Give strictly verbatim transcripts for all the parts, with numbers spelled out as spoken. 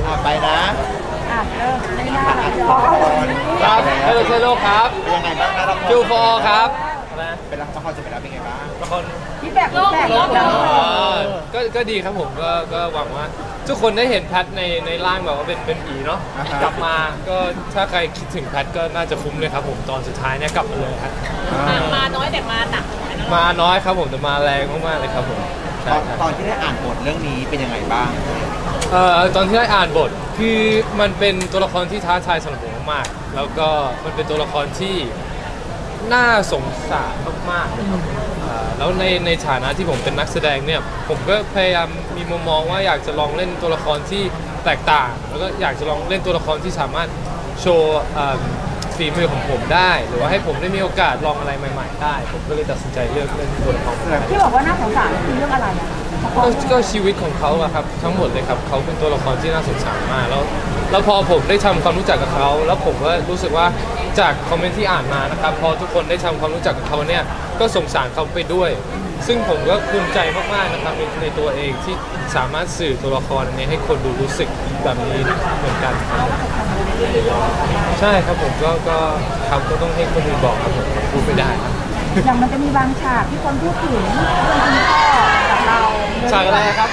ไปนะอ่ะเริ่มไม่น่าหรอกครับเฮลโลเทโลครับเป็นยังไงบ้างนะละครจูฟอร์ครับเป็นละครจะเป็นอะไรเป็นไงบ้างละครพี่แบบพี่แบบก็ก็ดีครับผมก็ก็หวังว่าทุกคนได้เห็นแพทในในร่างแบบว่าเป็นเป็นผีเนาะกลับมาก็ถ้าใครคิดถึงแพทก็น่าจะคุ้มเลยครับผมตอนสุดท้ายเนี่ยกลับมาเลยครับมาน้อยแต่มาหนักมาน้อยครับผมแต่มาแรงมากๆเลยครับผมตอนที่ได้อ่านบทเรื่องนี้เป็นยังไงบ้างเอ่อตอนที่ได้อ่านบทคือมันเป็นตัวละครที่ท้าทายสำหรับผมมากๆแล้วก็มันเป็นตัวละครที่น่าสงสารมากๆนะครับแล้วในในฐานะที่ผมเป็นนักแสดงเนี่ยผมก็พยายามมีมุมมองว่าอยากจะลองเล่นตัวละครที่แตกต่างแล้วก็อยากจะลองเล่นตัวละครที่สามารถโชว์ฝีมือของผมได้หรือว่าให้ผมได้มีโอกาสลองอะไรใหม่ๆได้ผมก็เลยตัดสินใจเลือกเล่นตัวละครที่บอกว่าน่าสงสารคือเรื่องอะไรอ่ะก็ชีวิตของเขาอะครับทั้งหมดเลยครับเขาเป็นตัวละครที่น่าสงสารมากแล้วแล้วพอผมได้ทำความรู้จักกับเขาแล้วผมก็รู้สึกว่าจากคอมเมนต์ที่อ่านมานะครับพอทุกคนได้ทำความรู้จักกับเขาเนี่ยก็สงสารเขาไปด้วย ซึ่งผมก็ภูมิใจมากๆนะครับในในตัวเองที่สามารถสื่อตัวละครนี้ให้คนดูรู้สึกแบบนี้เหมือนกันครับใช่ครับผมก็ก็เขาก็ต้องให้คนอื่นบอกครับผมพูดไม่ได้ครับอย่างมันจะมีบางฉากที่คนพูดถึงเรื่องคุณพ่อกับเราฉากอะไรครับ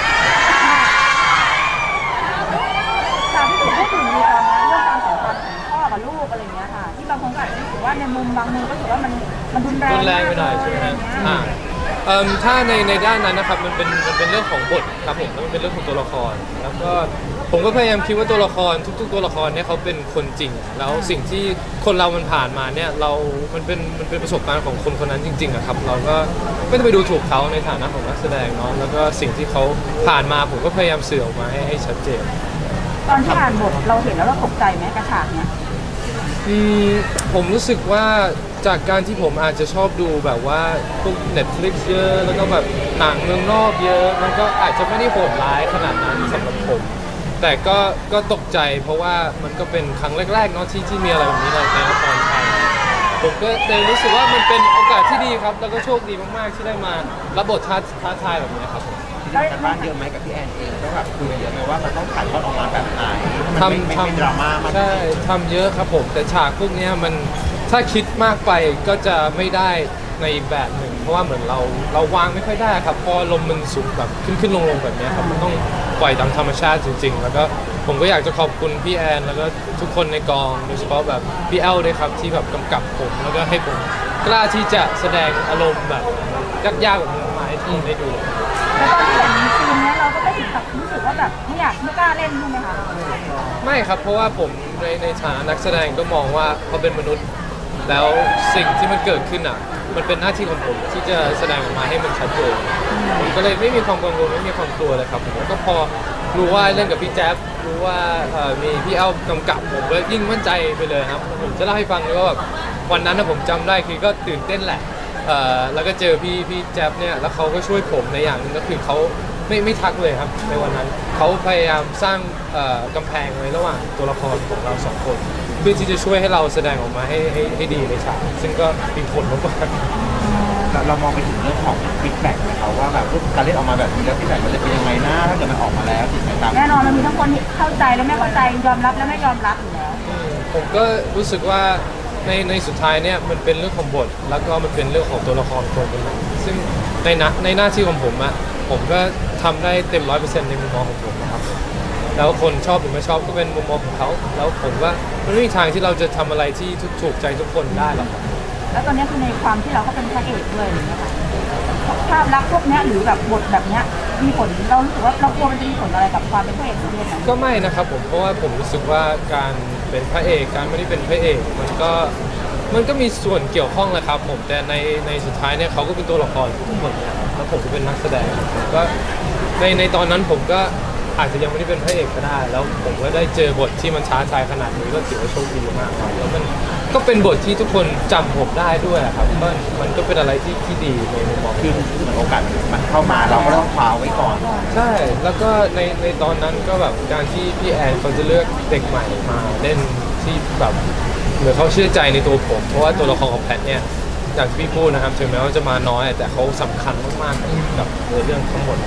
ฉากที่ถูกพูดถึงในตอนนั้นเรื่องความสัมพันธ์ของพ่อกับลูกอะไรอย่างเงี้ยค่ะที่บางคนก็อาจจะรู้สึกว่าในมุมบางมุมก็รู้สึกว่ามันมันรุนแรงรุนแรงไปหน่อยใช่ไหมฮะอ่าเอ่อถ้าในในด้านนั้นนะครับมันเป็นมันเป็นเรื่องของบทครับผมแล้วมันเป็นเรื่องของตัวละครแล้วก็ผมก็พยายามคิดว่าตัวละครทุกๆตัวละครเนี่ยเขาเป็นคนจริงแล้วสิ่งที่คนเรามันผ่านมาเนี่ยเรา มันเป็นมันเป็นประสบการณ์ของคนคนนั้นจริงๆอะครับเราก็ไม่ต้องไปดูถูกเขาในฐานะของนักแสดงเนาะแล้วก็สิ่งที่เขาผ่านมาผมก็พยายามสื่อออกมาให้ให้ชัดเจนตอนที่อ่านบทเราเห็นแล้วเราตกใจไหมกระฉากเนี้ยอืมผมรู้สึกว่าจากการที่ผมอาจจะชอบดูแบบว่าพวก Netflix เยอะแล้วก็แบบหนังเมืองนอกเยอะมันก็อาจจะไม่ได้โหดร้ายขนาดนั้นสำหรับผมแต่ก็ก็ตกใจเพราะว่ามันก็เป็นครั้งแรกๆเนาะที่ที่มีอะไรแบบนี้ในในละครไทยผมก็เลยรู้สึกว่ามันเป็นโอกาสที่ดีครับแล้วก็โชคดีมากๆที่ได้มารับบทท้าท้าทายแบบนี้ครับได้กันบ้านเยอะไหมกับพี่แอนเองต้องแบบคุยกันเยอะไหมว่ามันต้องถ่ายทอดออกมาแบบไหนทำทำดราม่าใช่ทำเยอะครับผมแต่ฉากพวกนี้มันถ้าคิดมากไปก็จะไม่ได้ในอีกแบบหนึ่งเพราะว่าเหมือนเราเราวางไม่ค่อยได้ครับพอลมมันสูงแบบขึ้นขึ้นลงลงแบบนี้ครับมันต้องปล่อยตามธรรมชาติจริงๆแล้วก็ผมก็อยากจะขอบคุณพี่แอนแล้วก็ทุกคนในกองโดยเฉพาะแบบพี่แอลด้วยครับที่แบบกำกับผมแล้วก็ให้ผมกล้าที่จะแสดงอารมณ์แบบยากๆแบบนี้มาให้ทีมได้ดูแล้วตอนที่เห็นซีนนี้เราก็ไม่ถึงกับรู้สึกว่าแบบไม่อยากไม่กล้าเล่นใช่ไหมคะไม่ครับเพราะว่าผมในในฐานะนักแสดงก็มองว่าเขาเป็นมนุษย์แล้วสิ่งที่มันเกิดขึ้นอ่ะมันเป็นหน้าที่ของผมที่จะแสดงออกมาให้มันชัดเจนผมก็เลยไม่มีความกังวลไม่มีความกลัวเลยครับผมก็พอรู้ว่าเล่นกับพี่แจ๊บรู้ว่ามีพี่เอ้ากำกับผมก็ยิ่งมั่นใจไปเลยครับผมจะเล่าให้ฟังเลยว่าแบบวันนั้นนะผมจำได้คือก็ตื่นเต้นแหละแล้วก็เจอพี่พี่แจ๊บเนี่ยแล้วเขาก็ช่วยผมในอย่างนึงก็คือเขาไม่ไม่ทักเลยครับในวันนั้นเขาพยายามสร้างกำแพงไว้ระหว่างตัวละครของเราสองคนเพื่อที่จะช่วยให้เราแสดงออกมาให้ให้ให้ดีในฉากซึ่งก็มีผลมากๆเรามองไปถึงเรื่องของฟีดแบ็กนะครับว่าแบบการเล่นออกมาแบบนี้แล้วฟีดแบ็กมันจะเป็นยังไงนะถ้าเกิดมันออกมาแล้วติดตามแน่นอนมันมีทั้งคนเข้าใจและไม่เข้าใจยอมรับและไม่ยอมรับอยู่แล้วผมก็รู้สึกว่าในในสุดท้ายเนี่ยมันเป็นเรื่องของบทแล้วก็มันเป็นเรื่องของตัวละครคนคนนั้นซึ่งในนะในหน้าที่ของผมอะผมก็ทำได้เต็มร้อยเปอร์เซ็นต์ในมุมมองของผมนะครับแล้วคนชอบหรือไม่ชอบก็เป็นมุมมองของเขาแล้วผมว่ามันไม่มีทางที่เราจะทำอะไรที่ถูกใจทุกคนได้หรอกครับแล้วตอนนี้คือในความที่เราก็เป็นพระเอกเลยอย่างเงี้ยค่ะภาพลักษณ์พวกนี้หรือแบบบทแบบนี้มีผลเรารู้สึกว่าเรากลัวมันจะมีผลอะไรกับความเป็นพระเอกของเรื่องนั้นก็ไม่นะครับผมเพราะว่าผมรู้สึกว่าการเป็นพระเอกการไม่ได้เป็นพระเอกมันก็มันก็มีส่วนเกี่ยวข้องแหละครับผมแต่ในในสุดท้ายเนี่ยเขาก็เป็นตัวละครทุกคนเนี่ยแล้วผมก็เป็นนักแสดงผมก็ในในตอนนั้นผมก็อาจจะยังไม่ได้เป็นพระเอกก็ได้แล้วผมก็ได้เจอบทที่มันท้าทายขนาดนี้ก็ถือว่าโชคดีมากครับแล้วมันก็เป็นบทที่ทุกคนจำผมได้ด้วยครับก็มันก็เป็นอะไรที่ที่ดีในมุมมองคือเหมือนโอกาสมันเข้ามาเราก็ต้องคว้าไว้ก่อนใช่แล้วก็ในในตอนนั้นก็แบบการที่พี่แอนเขาจะเลือกเด็กใหม่มาเล่นที่แบบเหมือนเขาเชื่อใจในตัวผมเพราะว่าตัวละครของแพทเนี่ยอย่างที่พี่พูดนะครับถึงแม้ว่าจะมาน้อยแต่เขาสำคัญมากๆกับเรื่องทั้งหมด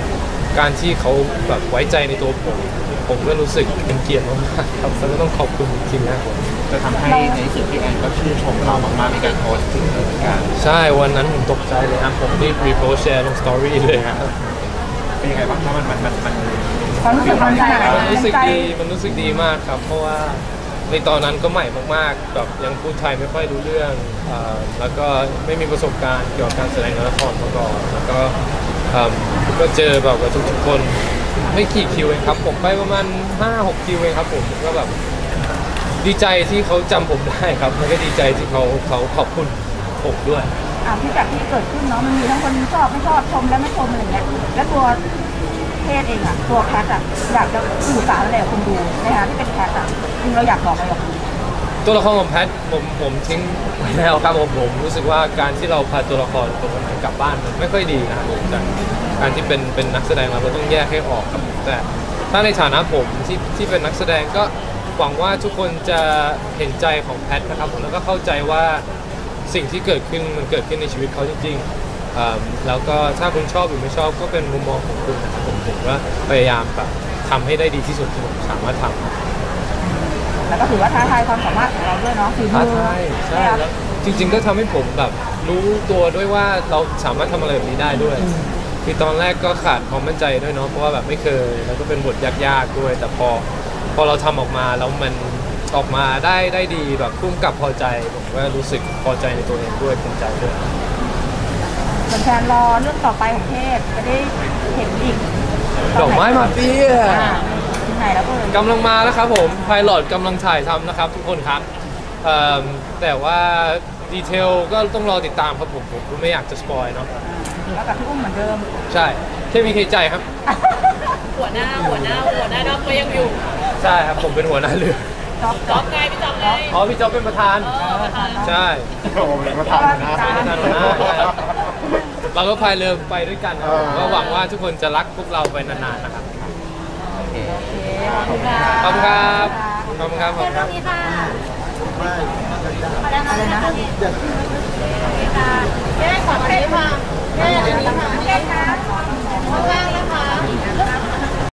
การที่เขาแบบไว้ใจในตัวผม ผมก็รู้สึกเป็นเกียรติมากๆครับแล้วก็ต้องขอบคุณจริงๆนะครับผมจะทำให้ในที่สุดพี่แอนก็ชื่นชมเรามากๆในการโพสต์ถึงเรื่องการใช่วันนั้นผมตกใจเลยครับผมรีบรีโพสแชร์ลงสตอรี่เลยครับเป็นยังไงบ้างครับมันมันมันมันความรู้สึกมันขนาดไหนมันรู้สึกใจดีมันรู้สึกดีมากครับ เพราะว่าในตอนนั้นก็ใหม่มากๆแบบยังพูดไทยไม่ค่อยรู้เรื่องเอ่อแล้วก็ไม่มีประสบการณ์เกี่ยวกับการแสดงละครมาก่อนแล้วก็เอิ่มก็เจอแบบกับทุกๆคนไม่กี่คิวเองครับผมไปประมาณห้าหกคิวเองครับผมก็แบบดีใจที่เขาจำผมได้ครับแล้วก็ดีใจที่เขาเขาขอบคุณผมด้วยอ่าที่จากที่เกิดขึ้นเนาะมันมีทั้งคนชอบไม่ชอบชมและไม่ชมอะไรเงี้ยแล้วตัวเทศเองอ่ะตัวแคทอ่ะอยากจะสื่อสารอะไรกับคนดูในฐานะที่เป็นแคทอ่ะจริงเราอยากบอกอะไรกับคนดูตัวละครของแพทผมผมทิ้งไว้แล้วครับผมผมรู้สึกว่าการที่เราพาตัวละครตัวนั้นกลับบ้านมันไม่ค่อยดีนะครับผมแต่การที่เป็นเป็นนักแสดงเราก็ต้องแยกให้ออกครับผมแต่ถ้าในฐานะผมที่ที่เป็นนักแสดงก็หวังว่าทุกคนจะเห็นใจของแพทนะครับผมแล้วก็เข้าใจว่าสิ่งที่เกิดขึ้นมันเกิดขึ้นในชีวิตเขาจริงๆอ่าแล้วก็ถ้าคุณชอบหรือไม่ชอบก็เป็นมุมมองของคุณนะครับผมผมก็พยายามแบบทำให้ได้ดีที่สุดที่ผมสามารถทำแล้วก็ถือว่าท้าทายความสามารถของเราด้วยเนาะฝีมืท้าอทายใช่นะครับแล้วจริงๆก็ทำให้ผมแบบรู้ตัวด้วยว่าเราสามารถทำอะไรแบบนี้ได้ด้วย คือตอนแรกก็ขาดความมั่นใจด้วยเนาะเพราะว่าแบบไม่เคยแล้วก็เป็นบทยากๆด้วย แต่พอพอเราทำออกมาแล้วมันออกมาได้ได้ดีแบบพุ่มกับพอใจผมก็รู้สึกพอใจในตัวเองด้วยภูมิใจด้วยแฟนๆรอเรื่องต่อไปของเทพจะได้เห็นอีกดอกไม้มาเฟียอ่าที่ไหนแล้วเอ่ยกำลังมาแล้วครับผมไพลอตกำลังถ่ายทำนะครับทุกคนครับเอิ่มแต่ว่าดีเทลก็ต้องรอติดตามครับผมผมไม่อยากจะสปอยเนาะแล้วกับพี่อุ้มเหมือนเดิมใช่เคมีเคใจครับหัวหน้าหัวหน้าหัวหน้าดอกก็ยังอยู่ใช่ครับผมเป็นหัวหน้าเรือจ๊อบจ๊อบไงพี่จ๊อบไงอ๋อพี่จ๊อบเป็นประธานเออประธานใช่โอ้โหเป็นประธานนะเป็นประธานหัวหน้าใช่ครับเราก็พายเรือไปด้วยกันนะครับผมก็หวังว่าทุกคนจะรักพวกเราไปนานๆนะครับโอเคขอบคุณค่ะขอบคุณครับขอบคุณครับขอบคุณครับอะไรนะ